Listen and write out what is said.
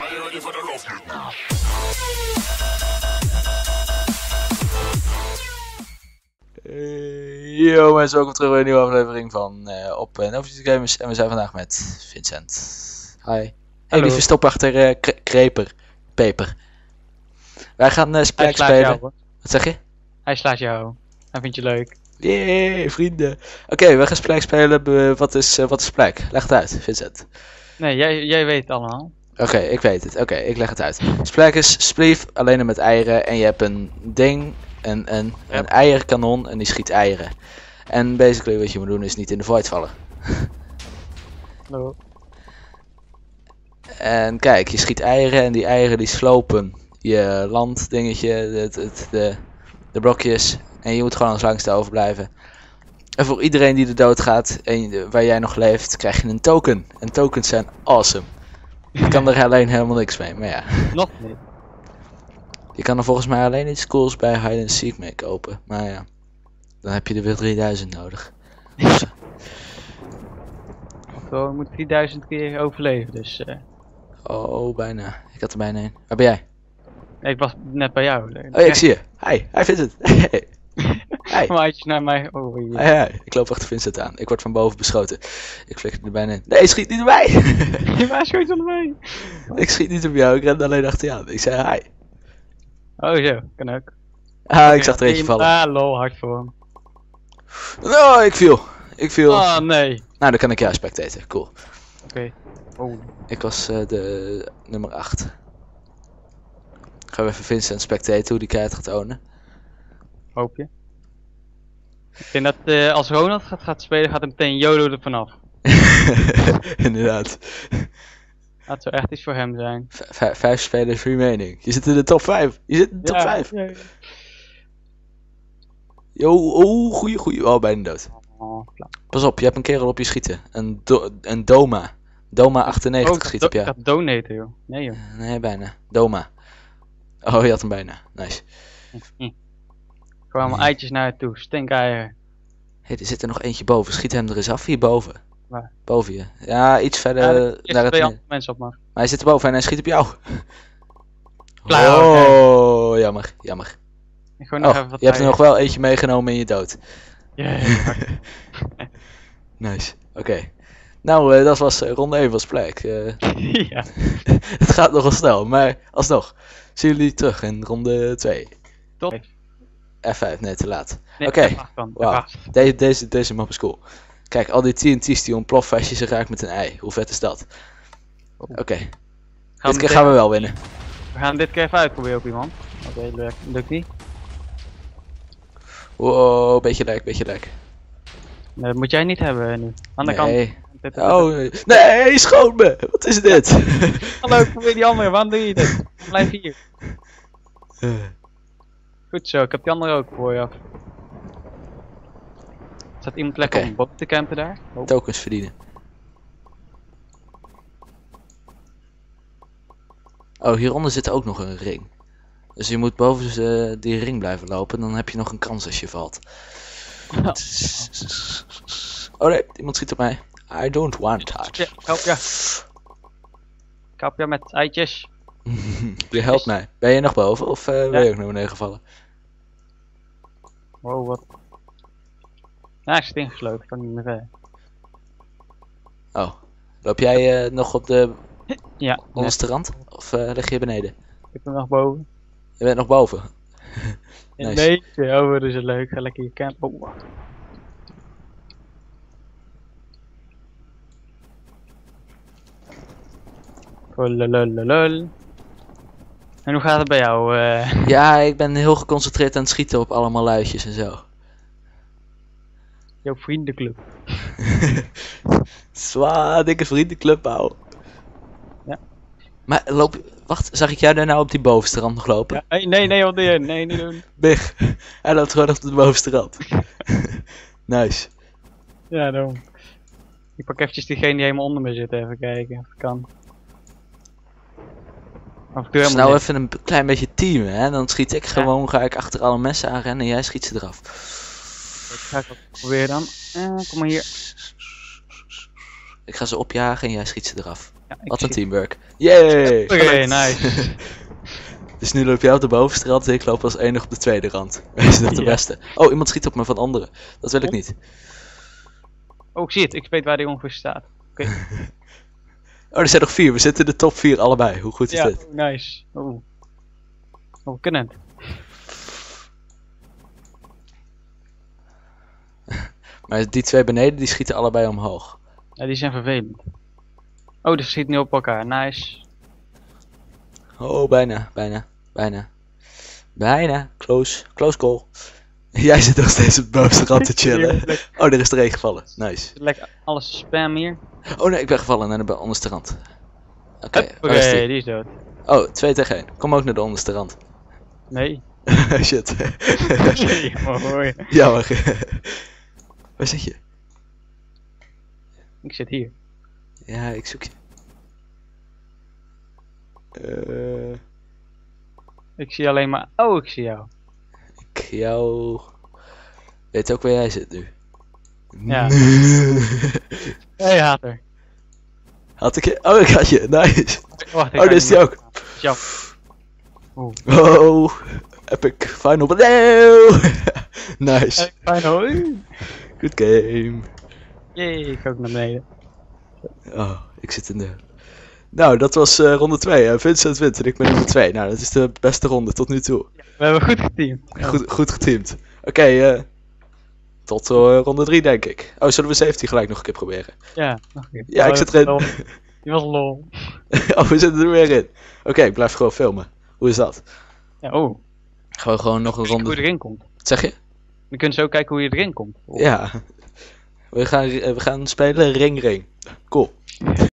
Yo mensen, welkom terug bij een nieuwe aflevering van op Novice Gamers. En we zijn vandaag met Vincent. Hi. Hey, die verstopt achter Peper. Wij gaan Spek spelen. Jou, wat zeg je? Hij slaat jou. Hij vindt je leuk. Yay, vrienden. Oké, we gaan Spek spelen. Wat is Spek? Leg het uit, Vincent. Nee, jij weet het allemaal. Oké, ik weet het. Oké, ik leg het uit. Spek is Spleef, alleen dan met eieren. En je hebt een ding, een eierkanon en die schiet eieren. En basically wat je moet doen is niet in de void vallen. Hallo. En kijk, je schiet eieren en die eieren die slopen je landdingetje, de blokjes. En je moet gewoon als langste overblijven. En voor iedereen die er dood gaat en waar jij nog leeft, krijg je een token. En tokens zijn awesome. Je kan er alleen helemaal niks mee, maar ja. Nog niet. Je kan er volgens mij alleen iets cools bij Hide and Seek mee kopen. Maar ja, dan heb je er weer 3000 nodig. Je moet 3000 keer overleven, dus... Oh, bijna. Ik had er bijna een. Waar ben jij? Nee, ik was net bij jou. Oh ja, ik zie je. Hi, hij vindt het. Hey. Hi. Maatjes naar mij. Oh, hier. Hi. Ik loop achter Vincent aan. Ik word van boven beschoten. Ik flikker er bijna in. Nee, schiet niet op mij! Waar schiet op mij? Ik schiet niet op jou, ik ren alleen achter je aan. Ik zei hi. Oh zo, kan ook. Ah, ik zag er eentje vallen. Ah, lol, hard voor hem. Oh, ik viel. Oh nee. Nou, dan kan ik jou spectaten. Cool. Oké. Oh. Ik was de nummer 8. Gaan we even Vincent spectaten hoe die kaart gaat ownen. Hoop je. Ik denk dat als Ronald gaat spelen, gaat er meteen YOLO er vanaf. Inderdaad. Dat zou echt iets voor hem zijn. 5 spelers remaining. Je zit in de top 5. Je zit in de top 5. Ja. Yo, oh, goeie. Oh, bijna dood. Oh, Pas op, je hebt een kerel op je schieten. Een Doma. Doma 98 schiet op jou. Ik had donaten, joh. Nee, joh. Nee, bijna. Doma. Oh, je had hem bijna. Nice. Gewoon allemaal eitjes naar je toe. Stinkeieren. Hé, er zit er nog eentje boven. Schiet hem er eens af, hierboven. Waar? Boven je. Ja, iets verder naar het midden. Mensen op maar. Maar hij zit erboven en hij schiet op jou. Klaar, oh, jammer. Gewoon nog Oh, even wat je hebt er nog wel eentje meegenomen in je dood. Ja. Nice. Oké. Nou, dat was ronde 1 van Spek. Ja. Het gaat nogal snel, maar alsnog. Zien jullie terug in ronde 2. Top. F5, nee, te laat. Nee, Oké. Wow. Deze map is cool. Kijk, al die TNT's die ontploffen als je ze raakt met een ei. Hoe vet is dat? Oké. Dit keer gaan we wel winnen. We gaan dit keer even uitproberen op iemand. Oké, lukt niet. Wow, beetje lek. Nee, dat moet jij niet hebben nu. Aan de Nee. kant. Oh, nee, schoot me! Wat is dit? Hallo, probeer die andere. Waarom doe je dit? Blijf hier. Goed zo, ik heb die andere ook voor je af. Staat iemand lekker Oké. om bot te campen daar? Oh. Tokens verdienen. Oh, hieronder zit ook nog een ring. Dus je moet boven die ring blijven lopen, dan heb je nog een kans als je valt. Oh nee, iemand schiet op mij. I don't want touch. Ja, help je met eitjes. Je helpt mij. Ben je nog boven of ben je ook naar beneden gevallen? Wow, wat. Ja, ik zit ingesloten, kan niet meer verder. Oh, loop jij nog op de Ja, onderste rand? Of lig je beneden? ik ben nog boven. Je bent nog boven. Nice. Nee, over is het leuk. Ga lekker je camp. Oh. Lulululul. En hoe gaat het bij jou? Ja, ik ben heel geconcentreerd aan het schieten op allemaal luidjes en zo. Jouw vriendenclub. Zwaar, dikke vriendenclub, ouwe. Ja. Maar wacht, zag ik jou daar nou op die bovenste rand nog lopen? Ja, nee, wat doe je? Nee, niet doen. Big, hij loopt gewoon op de bovenste rand. Nice. Ja, daarom. Ik pak eventjes diegene die helemaal onder me zit, even kijken of het kan. Of ik doe Dus helemaal nou niks. even een klein beetje teamen, hè? Dan schiet ik gewoon, ga ik achter alle mensen aanrennen en jij schiet ze eraf. Ik ga het proberen dan. Kom maar hier. Ik ga ze opjagen en jij schiet ze eraf. Ja, ik Wat een zie- teamwork. Yay! Oké, Gelukt. nice. Dus nu loop jij op de bovenste rand en ik loop als enig op de tweede rand. Wees dat de Ja. beste. Oh, iemand schiet op me van anderen. Dat wil ik niet. Oh, ik zie het. Ik weet waar die ongeveer staat. Oh, er zijn nog 4. We zitten in de top 4 allebei. Hoe goed is Ja, dit? oh, nice. Oh, we kunnen het. Maar die 2 beneden, die schieten allebei omhoog. Ja, die zijn vervelend. Oh, die schieten nu op elkaar. Nice. Oh, bijna. Close goal. Jij zit nog steeds op de bovenste rand te chillen. Oh, er is er één gevallen. Nice. Lekker alles spam hier. Oh nee, ik ben gevallen naar de onderste rand. Oké, Oké, waar is die? die is dood. Oh, 2 tegen 1. Kom ook naar de onderste rand. Nee. Shit. Nee, mooi. Jammer. Waar zit je? Ik zit hier. Ja, ik zoek je. Ik zie alleen maar... Oh, ik zie jou. Ik jou... Weet ook waar jij zit nu. Ja. Hey, hater. Had ik je? Oh, ik had je. Nice. Wacht, Oh, daar is die ook. Ja. Oh, epic final. No! Nice. Final. Good game. Jee, ik ga ook naar beneden. Oh, ik zit in de... Nou, dat was ronde 2. Vincent wint en ik ben nummer 2. Nou, dat is de beste ronde tot nu toe. We hebben goed geteamd. Goed geteamd. Oké, tot ronde 3 denk ik. Oh, zullen we 17 gelijk nog een keer proberen? Ja, nog een keer. Ja, ik zit erin. Die was lol. Oh, we zitten er weer in. Oké, ik blijf gewoon filmen. Hoe is dat? Ja, oh. Gewoon nog een Hoe je ronde... erin komt. Wat zeg je? Dan kun je zo kijken hoe je erin komt. Oh. Ja. We gaan spelen ring. Cool.